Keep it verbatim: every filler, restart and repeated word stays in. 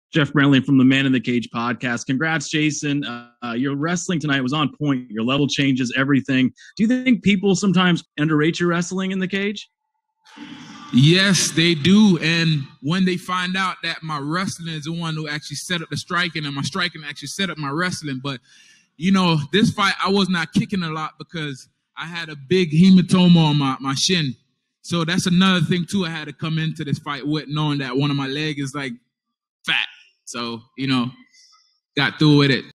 Jeff Brantley from the Man in the Cage podcast. Congrats, Jason. Uh, uh, your wrestling tonight was on point. Your level changes, everything. Do you think people sometimes underrate your wrestling in the cage? Yes, they do. And when they find out that my wrestling is the one who actually set up the striking and my striking actually set up my wrestling. But, you know, this fight, I was not kicking a lot because I had a big hematoma on my, my shin. So that's another thing, too, I had to come into this fight with, knowing that one of my legs is, like, fat. So, you know, got through with it.